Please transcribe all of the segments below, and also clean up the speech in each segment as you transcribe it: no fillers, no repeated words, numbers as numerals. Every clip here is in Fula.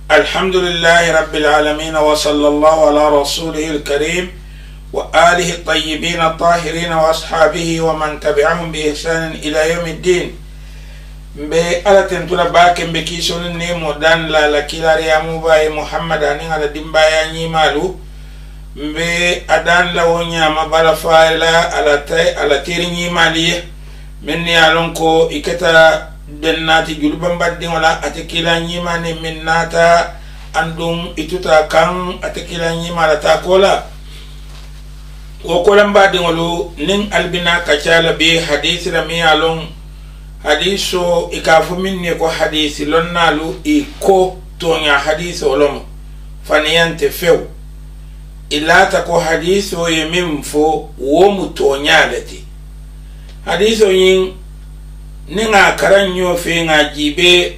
الحمد لله رب العالمين وصلى الله على رسوله الكريم وآله الطيبين الطاهرين وأصحابه ومن تبعهم بإحسان إلى يوم الدين. على تنتظر باكم بكيسون نيمو دان لا لكيلا ريامو باي محمد أني على دمبايا نيمالو أدان لونيا مبالا فايلا على تيري نيماليه مني ألونكو إكتا dennati julubam baddi wala atekila nyima ni minnata andum ituta kan atekila nyima la takola wokolam baddi ngolu nin albina kachala bi hadith rami alon hadiso ikafu minni ko hadisi lonnalu iko tonya hadiso olom faniyante few ilata ko hadiso yemimfo wo mutonyalati hadiso yin ninga karanyo fi nga jibe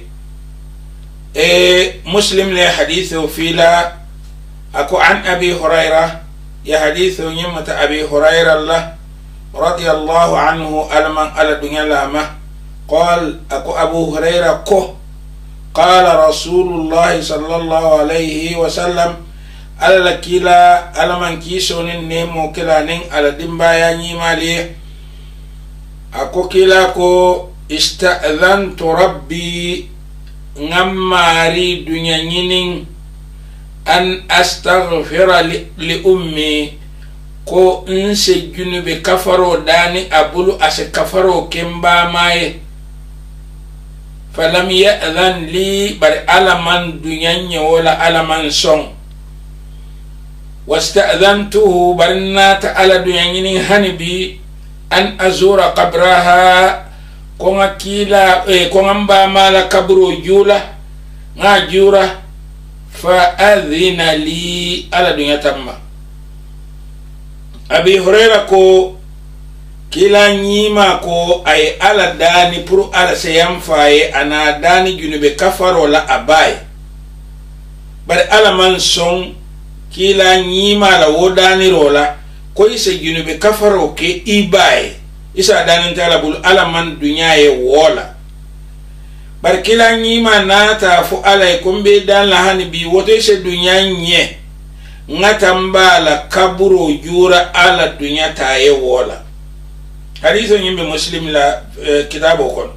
muslim le hadithu fila ako an abi hurayra ya hadithu nyimata abi hurayra Allah radiyallahu anhu alman ala dunya lama qal ako abu hurayra ko qala rasulullah sallallahu alayhi wa sallam ala kila alman kisonin nemo kila nin ala dimbaya nyimali ako kila ko استأذنت ربي نماري دنيا نين أن أستغفر لأمي كو انسي جنوب كفرو داني أبولو أسي كفرو كمبا ماي فلم يأذن لي بر ألمان دنيا ولا ألمان سون واستأذنته برنات على دنيا نين هنبي أن أزور قبرها konga kila konga mba mala kabro jula nga jura fa adhina li ala dunya tamma. Abi Hurairah ko kila nyima ko ay ala dani puru ala sayam faye ana dani junube kafaro la abay bar ala man son kila nyima la wodani rola ko ise junube kafaro ke ibay isa danin talabul alaman dunya ye wola barkila nyima nata fu alay kumbe dan la hani bi woto se dunya nye ngatamba la kaburo jura ala dunya ta ye wola hadithu nyimbe muslim la kitabo kon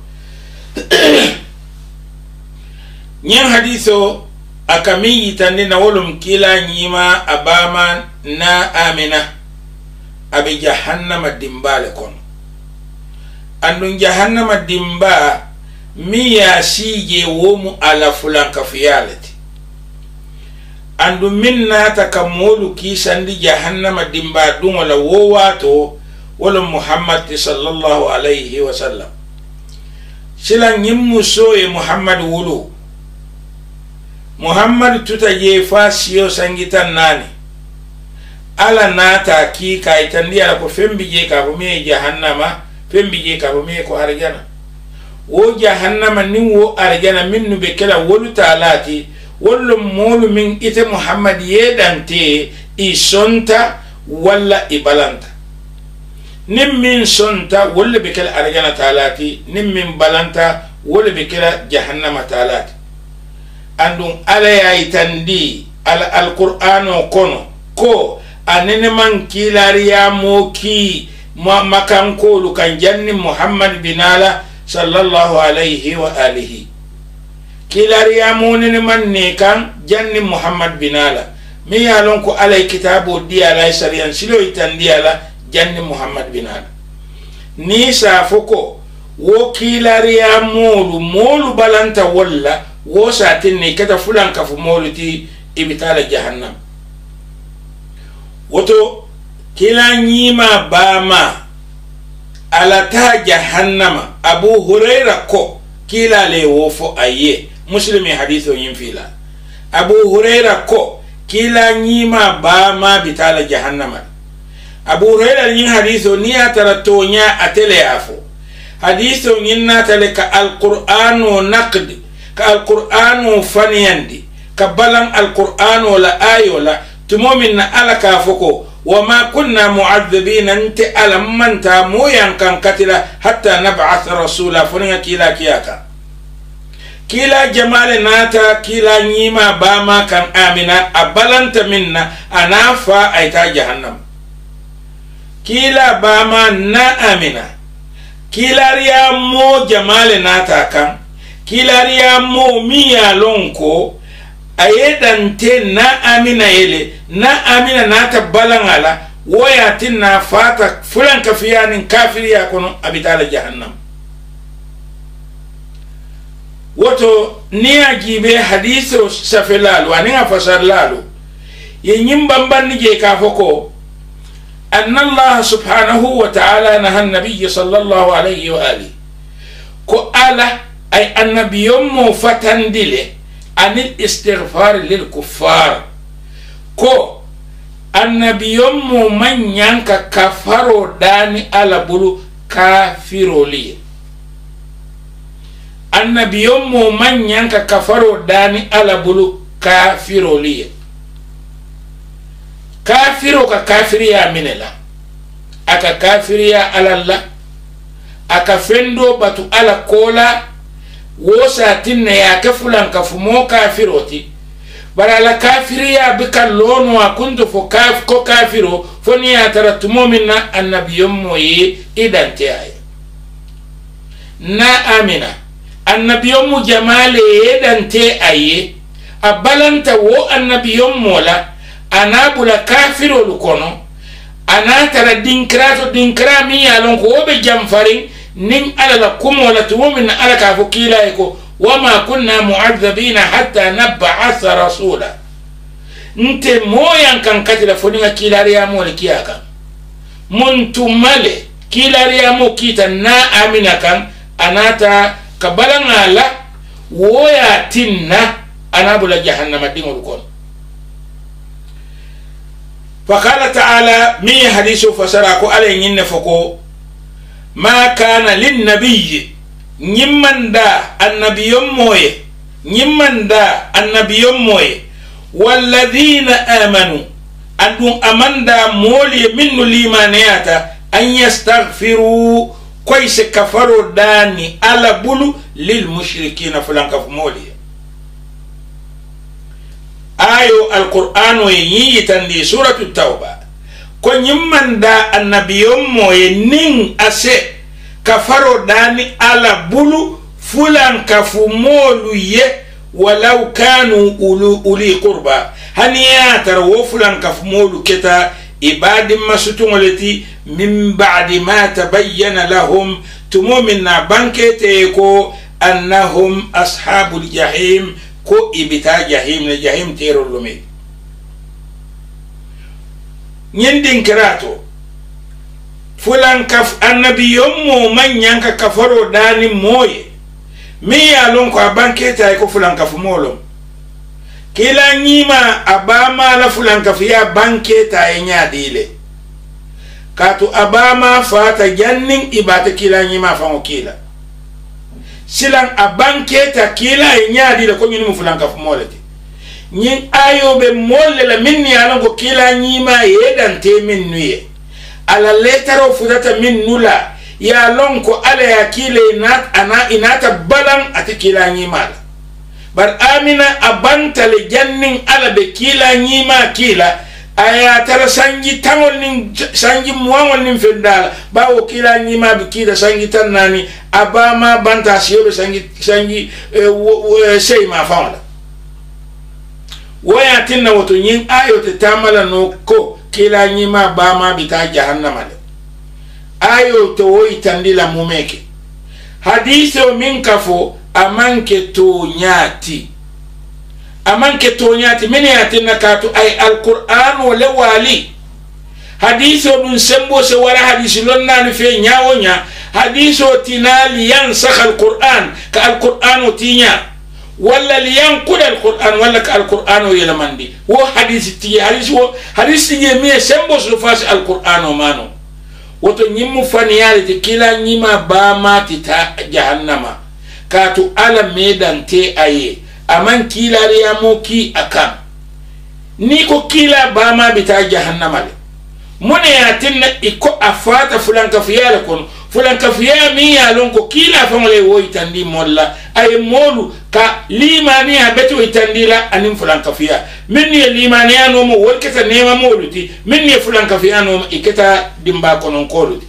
nyen hadithu akami itande na wolum kila nyima abama na amina abi jahannama dimbale kon andun jahannama dimba miya sige womu ala fulan kafiyalati andun minna takamulu kisandi jahannama dimba dun wala wowato wala Muhammad sallallahu alayhi wa sallam sila nyimmu soye Muhammad wulu Muhammad tuta je fasiyo sangitan nani ala nata ki kaitandi ala ko fembi je ka ko me jahannama fembi je ka me ko arjana wo jahannama nin wo arjana minnu be kala wolu talati wollo molu min ite Muhammad yedante isonta walla ibalanta nim min sonta wolle be kala arjana talati nim min balanta wolle be kala jahannama talati andun ala yaitandi ala alqur'ano kono ko anene man kilariya moki makan kolu kan janni Muhammad binala sallallahu alayhi wa alihi kilariya monene man ne kan janni Muhammad binala mi yalon ko alay kitabo di alay sariyan silo itandi ala janni Muhammad binala ni sa foko wo kilariya molu balanta walla wo satin ne kata fulan kafu molu ti ibitala jahannam woto kila nyima bama alata jahannama Abu Hurairah ko kila le wofo aye muslimi hadithu yinfila Abu Hurairah ko kila nyima bama bitala jahannama Abu Hurairah yin hadithu ni ataratonya atele afo hadithu yinna talaka alqur'anu naqd ka alqur'anu faniyandi ka balan alqur'anu la ayola tumomin na alaka foko وما كنا معذبين انت ألم مويا كان كتلا حتى نبعث رسولا فنيا كيلا كياكا kila jamale nata kila nyima bama kan amina abalanta minna anafa aita jahannam kila bama na amina kila riya mo jamale nata kan kila riya mo miya lonko ayedante na amina ele na amina nata balangala woyatin na fata fulan kafiyanin kafiri ya kono abitala jahannam woto niya jibe hadiso safelalu aninga fasarlalu yenyim bambanni je ka foko anna Allah subhanahu wa ta'ala naha an-nabiy sallallahu alayhi wa alihi ko ala ay annabiyum mo fatandile anil istighfar lil kuffar ko annabiyum mo manyanka kafaro dani ala bulu kafiroli annabiyum mo manyanka kafaro dani ala bulu kafiroli kafiro ka kafiriya minela aka kafiriya alalla aka fendo batu ala kola wosa tinne ya kafulan kafumo kafiroti barala kafiriya bika lono akundu fo ko kafiro foni ya taratumo minna annabiyum moyi idante ay na amina annabiyum jamale idante aye abalanta wo annabiyum mola anabula kafiro lukono anatara dinkra mi alon ko be jamfarin nin ala la kumo la tumin ala ka fukila eko wama kunna mu'adhabina hatta nab'atha rasula nte moyan kan katila foninga kilariya mo le kiyaka muntumale kilariya mo kita na amina kan anata kabalanga la woya tinna anabula jahannama dingo lukono فقال تعالى مي حديث فسراكو علي ينفقو ما كان للنبي نيمن دا النبي موي نيمن دا النبي موي والذين آمنوا أنهم أمن دا مولي من ليمانياتا أن يستغفروا كويس كفروا داني على بلو للمشركين فلان كف مولي ayo alqur'ano yi tandi suratu tauba ko nyimman da annabiyom moye nin ase kafaro dani ala bulu fulan kafumolu ye walau kanu uli qurba haniya tarwo fulan kafumolu keta ibadi masutungoleti min ba'di ma tabayyana lahum tumumina bankete ko annahum ashabul jahim ko ibita jahim ne jahim tero lume nyindin kirato fulan kaf annabiyum mo manyanka kafaro dani moye mi yalon ko abanketa ko fulan kaf molo kila nyima abama la fulan kaf ya banketa e nyadile katu abama fata jannin ibata kila nyima fa kila silan abanketa kila nyaadi la ko nyini mu fulanka fu molati nyin ayobe molle la minni alongo kila nyima yedante min nuye ala letaro fudata min nula ya lonko ala ya kile inata balan ati kila nyima bar amina abanta le jannin ala be kila nyima kila aya tara sangi tangol nin sangi muangol nin fendala bawo kila nyima bi kila sangi tanani abama banta siyobe sangi sey ma fawla waya tinna woto nyin ayo te tamala no ko kila nyima bama bita jahannama le ayo to woy tandila mumeke hadithu min kafo amanke to nyati mini yatina katu ay alquran wala wali hadithu dun sembo se wala hadithu lonna ni fe nyawonya hadithu tinali yansakh alquran ka alquran tinya wala liyanqud alquran wala ka alquran yelamandi wo hadithu ye mi sembo so fas alquran mano woto nyimmu faniyali te kila nyima ba matita jahannama katu ala medante aye aman kila riyamo ki akan niko kila bama bita jahannama le mune yatinna iko afata fulan kafiyala kono fulan kafiya mi yalon ko kila famale woy tandi molla ay molu ka limaniya beto itandila anin fulan kafiya min ni limaniya no mo wolketa nema moluti min ni fulan kafiya no iketa dimba konon koluti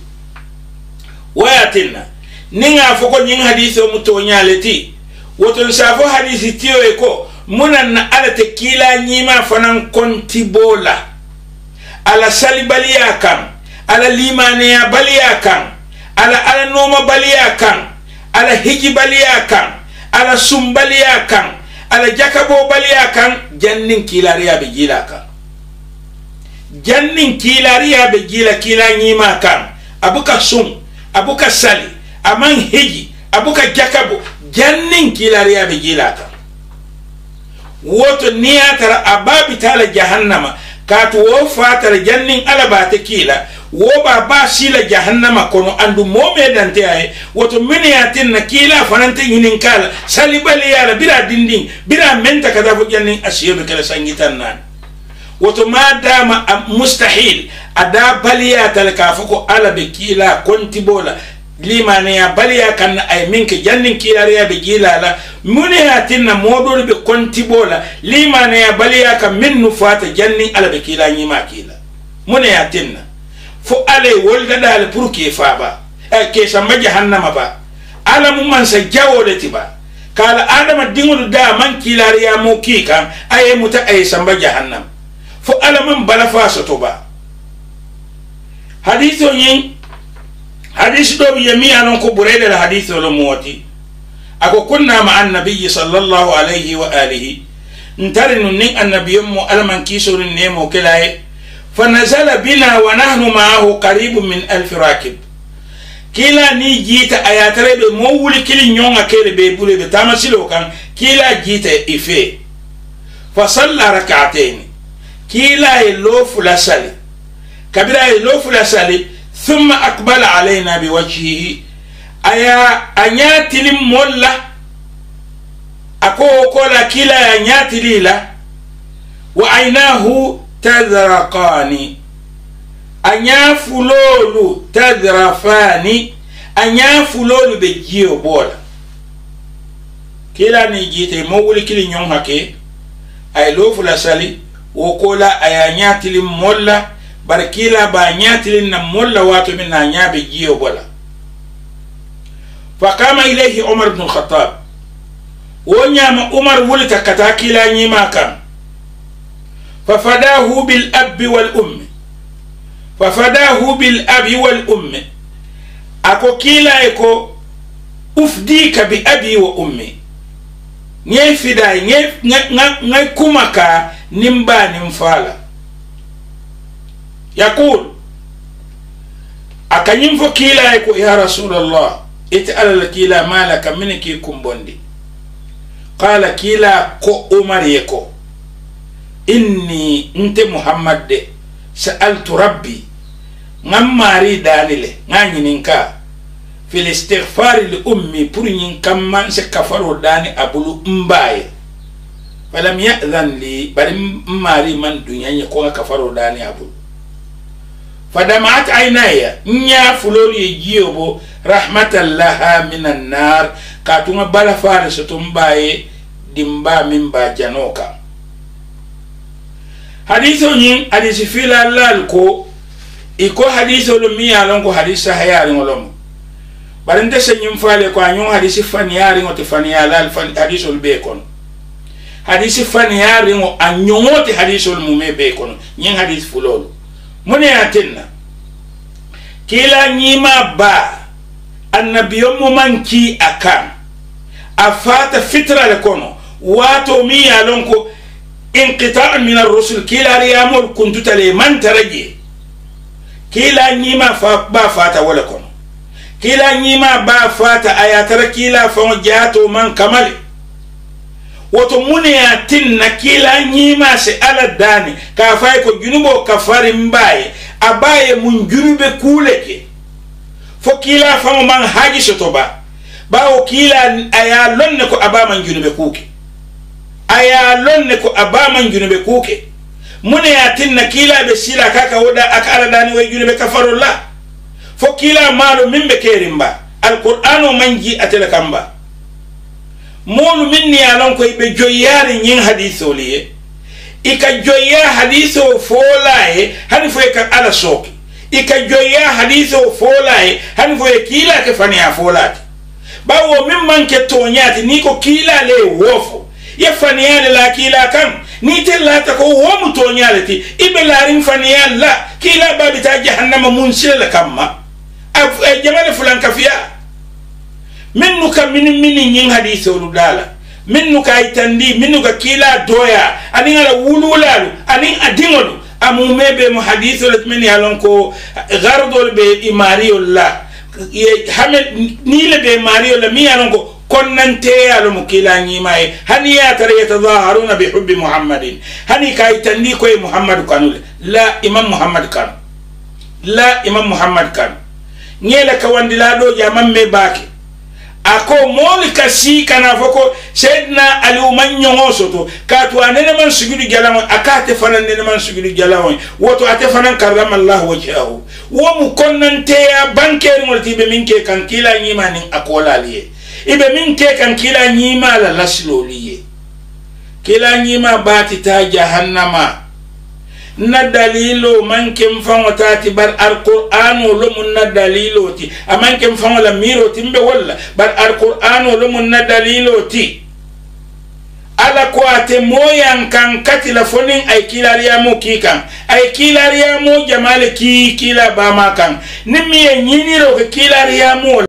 wayatinna ninga foko nyin hadithu muto nyaleti woton safo hadisi tiyo eko munan na ala tekila nyima fanan kontibola ala salibaliya kan ala limaniya baliya kan ala noma baliya kan ala hiji baliya kan ala sumbaliya kan ala jakabo baliya kan jannin kilariya be gila kan jannin kilariya be gila kila nyima kan abuka sum abuka sali aman hiji abuka jakabo jannin kilariya be gila kan woto niyatara ababi tala jahannama katu wo fatara jannin ala bata kila wo ba sila jahannama kono andu mobe dante ay woto miniyatin na kila fanante yinin kala salibali yala bira dindin bira menta kada fo jannin asiyobe kala sangitan nan woto madama mustahil ada baliya talka foko ala be kila kontibola limane ya baliya kan ay minke jannin kila riya be gilala miniyatin na modol be kontibola limane ya baliya kan minnu fata jannin ala be kila nyima kila miniyatin na fo ale wolda dal pour que faba ke samba jahannama ba ala mum man sa jawole tiba kala adama dingol da man kilariya mo kika ay muta ay samba jahannam fo ala man bala fa soto ba hadithu yin hadith do yami anon ko burayda al hadithu lo moti ako kunna ma annabi sallallahu alayhi wa alihi ntarinu nin annabiyum alman kisurun nemo kelaye فنزل بنا ونحن معه قريب من 1000 راكب كلا ني جيتا اياتري بمول كل نيونغا كيل بيبولي بتامسلو كان كلا جيتا إفي فصلى ركعتين كلا يلوف لسالي كبيرا يلوف لسالي ثم أقبل علينا بوجهه أيا أنياتي لمولا أكو كولا كلا أنياتي ليلا وعيناه تذرقاني أنيا فلولو تذرفاني أنيا فلولو بجيو بولا كلا نيجيتي مولي كلي نيون هكي أي لو فلسالي وكولا أي أنياتي لمولا بركيلا بأنياتي لنمولا واتو من أنيا بجيو بولا فقام إليه عمر بن الخطاب ونعم عمر ولت كتاكيلا نيما كان ففداه بالأب والأم ففداه بالأب والأم أكو كيلا إكو أفديك بأبي وأمي نيفدا نيكومكا نمبا نمفالا يقول أكنيمفو كيلا إكو يا رسول الله اتأل الكيلا مالك منكي كمبوندي قال كيلا كو عمر يكو إني أنت محمد دي سألت ربي نماري دانيلي ناني ننكا في الاستغفار لأمي برنين كمان سكفروا داني أبولو مباي فلم يأذن لي بل ماري من دنيا يكون كفروا داني أبولو فدمعت عيناي نيا فلولي يجيبو رحمة الله من النار كاتوما بلا فارس تنباي دمبا من باجانوكا hadithu nyin hadisi fila lalko iko hadithu lumia longo hadisi hayari ngolomo barende se nyim fale ko anyon hadisi faniyari ngote faniyala hadithu lbekon hadisi faniyari ngo anyongote hadithu lmume bekon nyin hadisi fulolo mune atenna kila nyima ba annabiyomu manki akan afata fitra lekono wato miya lonko انقطاع من الرسل كلا ريامور كنت تلي من ترجي كلا نيما با فاتا ولا كون كلا نيما با فاتا اياتر كلا فوجاتو من كمال وتموني اتن كلا نيما سي على داني كافاي كو جنوبو كفار مباي اباي من جنوب كولكي فو كلا فمو من حاجي ستوبا باو كلا ايا لونكو ابا من جنوب كوكي aya lonne ko abama junube kuke mune yatinna kila be sila kaka woda akala dani way junube kafarulla fo kila malo mimbe kerimba alqur'anu manji atela kamba molu minni alon ko be joyari nyin haditho liye ika joya haditho folae hani fo ka ala soki ika joya haditho folae hani fo kila ke fani afolati bawo mimman ke tonyati niko kila le wofo ya fani ya la kila kan ni tellata ko wo mu tonyalati ibe larin fani ya la kila babita jahannama munsila kamma jamal fulan kafiya minnu ka min nyin hadithu dala minnu ka itandi minnu ka kila doya ani ala wululalu ani adingolu amume be mu hadithu latmini halon ko gardol be imariyullah hamel nile be mariyullah mi halon ko konnante alu mukila nyimai hani ya tare yatazaharuna bi hubbi muhammadin hani ka itandi ko muhammad kanule la imam muhammad kan la imam muhammad kan nyela ka wandila do jamam me baki ako moli kasi kana foko sayyidina ali umanyongo soto katu anene man sujudu jalawo akate fanan ne man sujudu jalawo woto ate fanan karrama allah wajhahu wo mu konnante ya banker ngolti be minke kan kila nyima nin akola liye ibe minke kan kila nyima la laslo liye kila nyima bati ta jahannama na dalilo man kem fango tati bar alqur'anu lumun na dalilo ti aman kem fango la miro timbe walla bar alqur'anu lumun na dalilo ti ala ko ate moyan kan katila fonin ay kilariya mo kikan ay kilariya mo jamale ki kila ba makan nimmi nyiniro ke kilariya mo